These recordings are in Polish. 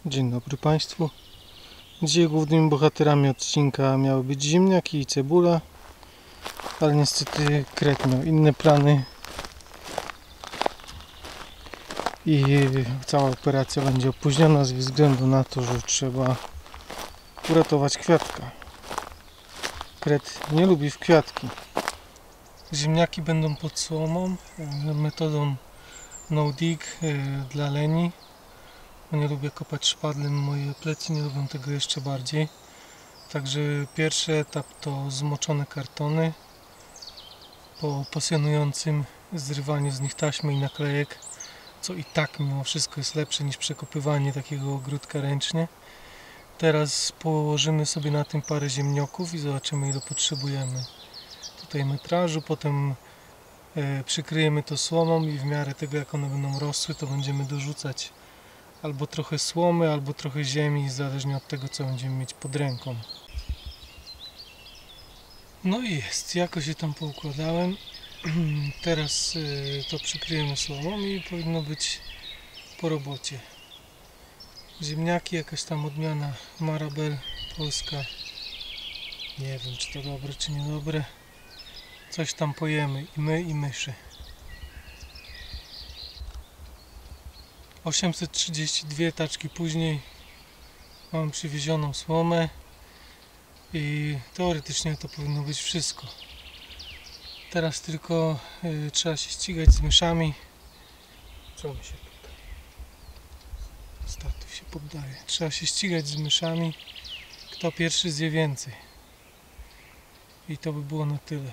Dzień dobry Państwu. Dzisiaj głównymi bohaterami odcinka miały być ziemniaki i cebula, ale niestety Kret miał inne plany i cała operacja będzie opóźniona ze względu na to, że trzeba uratować kwiatka. Kret nie lubi w kwiatki. Ziemniaki będą pod słomą metodą no dig dla leni. Nie lubię kopać szpadlem, moje plecy nie lubią tego jeszcze bardziej. Także pierwszy etap to zmoczone kartony. Po pasjonującym zrywaniu z nich taśmy i naklejek, co i tak mimo wszystko jest lepsze niż przekopywanie takiego ogródka ręcznie. Teraz położymy sobie na tym parę ziemnioków i zobaczymy, ile potrzebujemy tutaj metrażu. Potem przykryjemy to słomą i w miarę tego, jak one będą rosły, to będziemy dorzucać albo trochę słomy, albo trochę ziemi, zależnie od tego, co będziemy mieć pod ręką. No i jest, jakoś się tam poukładałem. Teraz to przykryjemy słomą i powinno być po robocie. Ziemniaki, jakaś tam odmiana Marabel polska. Nie wiem, czy to dobre, czy niedobre. Coś tam pojemy i my, i myszy. 832 taczki później mam przywiezioną słomę i teoretycznie to powinno być wszystko. Teraz tylko trzeba się ścigać z myszami. Co mi się tutaj? Statyw się poddaje. Trzeba się ścigać z myszami, kto pierwszy zje więcej. I to by było na tyle.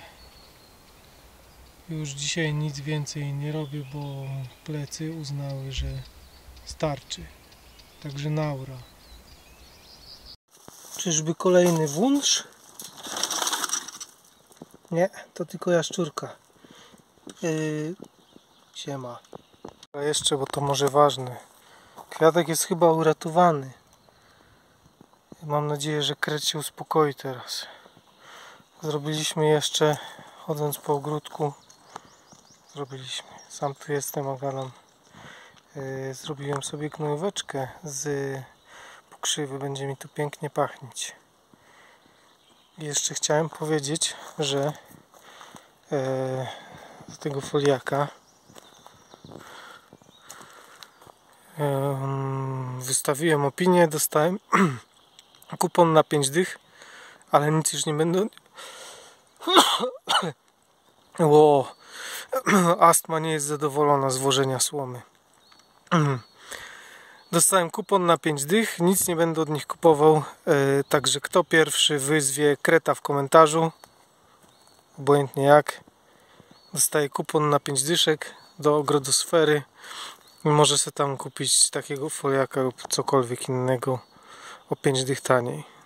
Już dzisiaj nic więcej nie robię, bo plecy uznały, że starczy. Także naura. Czyżby kolejny wunsz? Nie, to tylko jaszczurka. Siema. A jeszcze, bo to może ważne. Kwiatek jest chyba uratowany. Mam nadzieję, że Kret się uspokoi teraz. Zrobiliśmy jeszcze, chodząc po ogródku, sam tu jestem, ogalam. Zrobiłem sobie gnojóweczkę z pokrzywy, będzie mi tu pięknie pachnieć. I jeszcze chciałem powiedzieć, że z tego foliaka wystawiłem opinię, dostałem kupon na 5 dych, ale nic już nie będę. Ło, astma nie jest zadowolona z włożenia słomy. Dostałem kupon na 5 dych, nic nie będę od nich kupował, także kto pierwszy wyzwie Kreta w komentarzu, obojętnie jak, dostaje kupon na 5 dyszek do ogrodosfery i może sobie tam kupić takiego foliaka lub cokolwiek innego o 5 dych taniej.